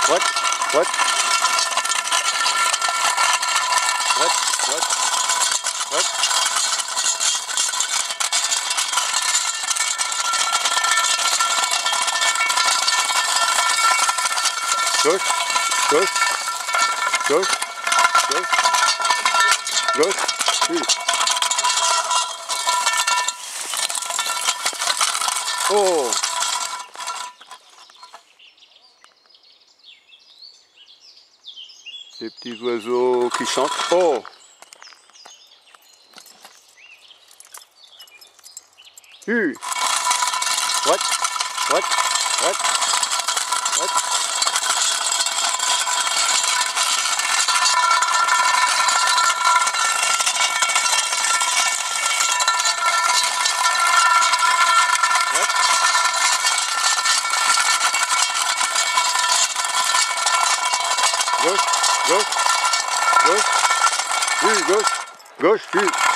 What? What? What? What? Gauche, gauche, gauche, gauche, gauche, oui. Oh! Des petits oiseaux qui chantent. Oh! What? What? What? What? Gauche, gauche, gauche, oui, gauche, gauche, oui.